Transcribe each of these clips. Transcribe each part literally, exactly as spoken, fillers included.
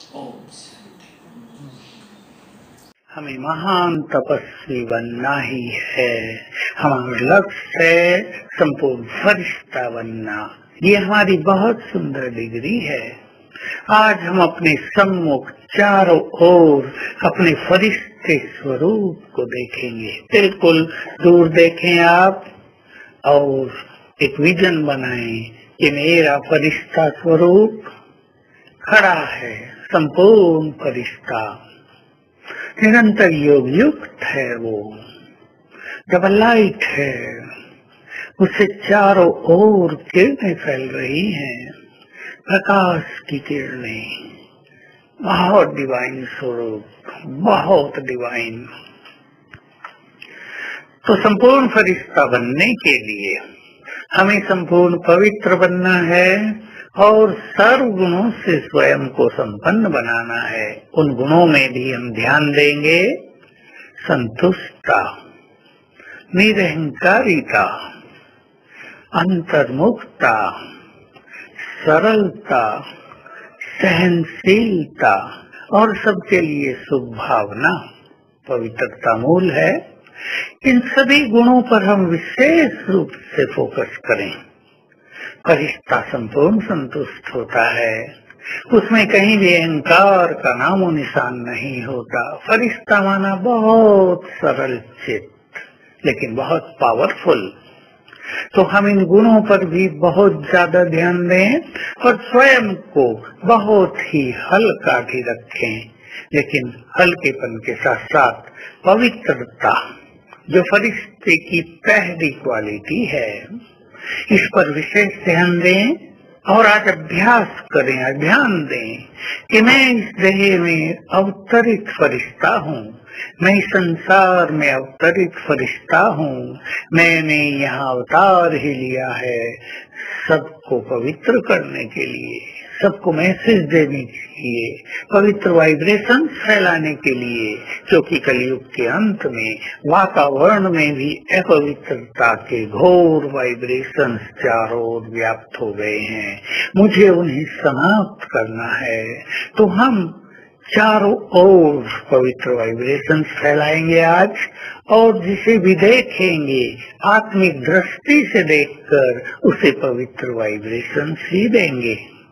हमें महान तपस्वी बनना ही है। हमारा लक्ष्य है संपूर्ण फरिश्ता बनना। ये हमारी बहुत सुंदर डिग्री है। आज हम अपने सम्मुख चारों ओर अपने फरिश्ते स्वरूप को देखेंगे। बिल्कुल दूर देखें आप और एक विजन बनाएं कि मेरा फरिश्ता स्वरूप खड़ा है। संपूर्ण फरिश्ता निरंतर योग युक्त है। वो डबल लाइट है, उससे चारों ओर किरणें फैल रही हैं, प्रकाश की किरणें। बहुत डिवाइन स्वरूप, बहुत डिवाइन। तो संपूर्ण फरिश्ता बनने के लिए हमें संपूर्ण पवित्र बनना है और सर्व गुणों से स्वयं को संपन्न बनाना है। उन गुणों में भी हम ध्यान देंगे संतुष्टता, निरहंकारिता, अंतर्मुखता, सरलता, सहनशीलता और सबके लिए शुभ भावना। पवित्रता मूल है। इन सभी गुणों पर हम विशेष रूप से फोकस करें। फरिश्ता संपूर्ण संतुष्ट होता है, उसमें कहीं भी अहंकार का नामो निशान नहीं होता। फरिश्ता माना बहुत सरल चित्त लेकिन बहुत पावरफुल। तो हम इन गुणों पर भी बहुत ज्यादा ध्यान दें और स्वयं को बहुत ही हल्का भी रखें, लेकिन हल्केपन के साथ साथ पवित्रता जो फरिश्ते की पहली क्वालिटी है, इस पर विशेष ध्यान दें और आज अभ्यास करें, ध्यान दें कि मैं इस देह में अवतरित फरिश्ता हूँ, मैं इस संसार में अवतरित फरिश्ता हूँ। मैंने यहाँ अवतार ही लिया है सबको पवित्र करने के लिए, सबको मैसेज देने के लिए, पवित्र वाइब्रेशन फैलाने के लिए, क्योंकि कलयुग के अंत में वातावरण में भी अपवित्रता के घोर वाइब्रेशन चारों ओर व्याप्त हो गए हैं। मुझे उन्हें समाप्त करना है। तो हम चारों ओर पवित्र वाइब्रेशन फैलाएंगे आज, और जिसे भी देखेंगे आत्मिक दृष्टि से देखकर उसे पवित्र वाइब्रेशन ही देंगे।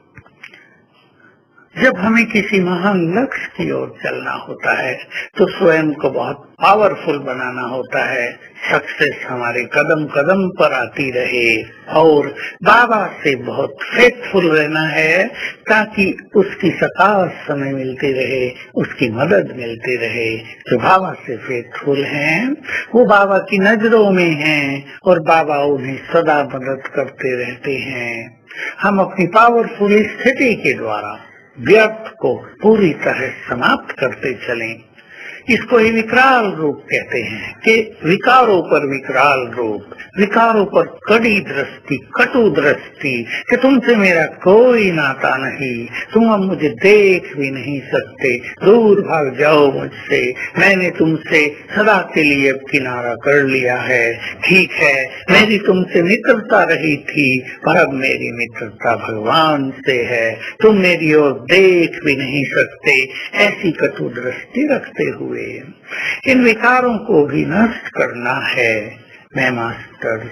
जब हमें किसी महान लक्ष्य की ओर चलना होता है तो स्वयं को बहुत पावरफुल बनाना होता है। सक्सेस हमारे कदम कदम पर आती रहे और बाबा से बहुत फेथफुल रहना है ताकि उसकी सकाश समय मिलती रहे, उसकी मदद मिलती रहे। जो बाबा से फेथफुल हैं वो बाबा की नजरों में हैं और बाबा उन्हें सदा मदद करते रहते हैं। हम अपनी पावरफुल स्थिति के द्वारा व्यर्थ को पूरी तरह समाप्त करते चलें। इसको ही विकराल रूप कहते हैं कि विकारों पर विकराल रूप, विकारों पर कड़ी दृष्टि, कटु दृष्टि कि तुमसे मेरा कोई नाता नहीं, तुम अब मुझे देख भी नहीं सकते, दूर भाग जाओ मुझसे, मैंने तुमसे सदा के लिए अब किनारा कर लिया है। ठीक है, मेरी तुमसे मित्रता रही थी पर अब मेरी मित्रता भगवान से है, तुम मेरी ओर देख भी नहीं सकते। ऐसी कटु दृष्टि रखते हुए इन विकारों को भी नष्ट करना है। मैं मास्टर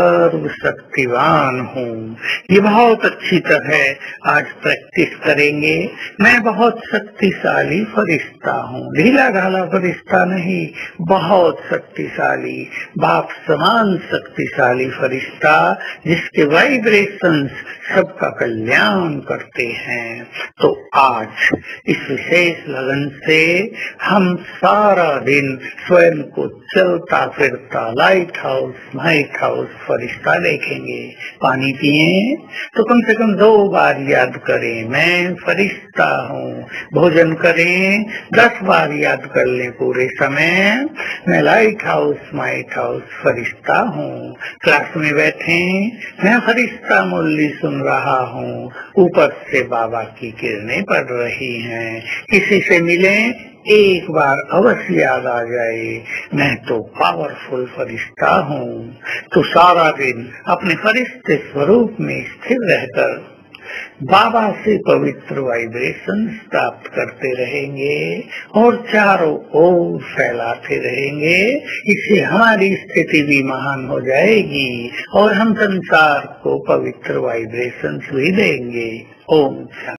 सर्वशक्तिवान हूँ, ये बहुत अच्छी तरह आज प्रैक्टिस करेंगे। मैं बहुत शक्तिशाली फरिश्ता हूँ, ढीला ढाला फरिश्ता नहीं, बहुत शक्तिशाली, बाप समान शक्तिशाली फरिश्ता जिसके वाइब्रेशंस सबका कल्याण करते हैं। तो आज इस विशेष लगन से हम सारा दिन स्वयं को चलता फिरता लाइट हाउस लाइट हाउस फरिश्ता देखेंगे। पानी पिए तो कम से कम दो बार याद करें मैं फरिश्ता हूँ। भोजन करें दस बार याद कर लें पूरे समय मैं लाइट हाउस माइट हाउस फरिश्ता हूँ। क्लास में बैठे मैं फरिश्ता मुरली सुन रहा हूँ, ऊपर से बाबा की किरणें पड़ रही हैं। किसी से मिले एक बार अवश्य याद आ जाए मैं तो पावरफुल फरिश्ता हूँ। तो सारा दिन अपने फरिश्ते स्वरूप में स्थिर रहकर बाबा से पवित्र वाइब्रेशंस प्राप्त करते रहेंगे और चारों ओर फैलाते रहेंगे। इससे हमारी स्थिति भी महान हो जाएगी और हम संसार को पवित्र वाइब्रेशंस भी देंगे। ओम शांति।